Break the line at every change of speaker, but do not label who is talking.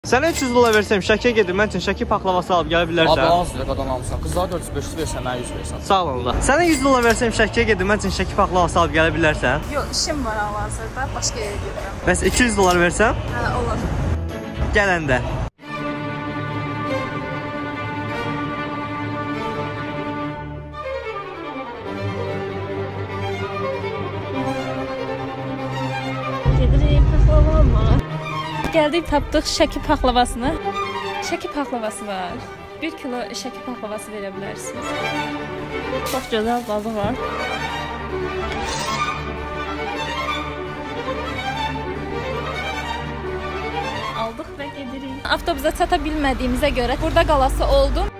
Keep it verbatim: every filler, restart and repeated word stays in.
Sənə üç yüz dollar versəm Şəkiyə gedir, mən üçün Şəki paklavası alıb gələ bilərsən.
Abi az lira qadan almışsan. Qızlara dörd yüz beş yüz versən, mənə yüz versən.
Sağ olun da. Sənə yüz dollar versəm Şəkiyə gedir, mən üçün Şəki paklavası alıb gələ bilərsən.
Yox, işim var hal-hazırda, başqa yerə gedirəm.
Bəs iki yüz dollar versəm?
Hə, olur.
Gələndə.
Gedirik paxlava almağa. Gəldik, tapdıq Şəki paxlavasını. Şəki paxlavası var. bir kilo Şəki paxlavası verə bilərsiniz. Çox gözəl dadı var. Aldıq və gedirik. Avtobusa çata bilmədiyimizə görə burada qalası oldum.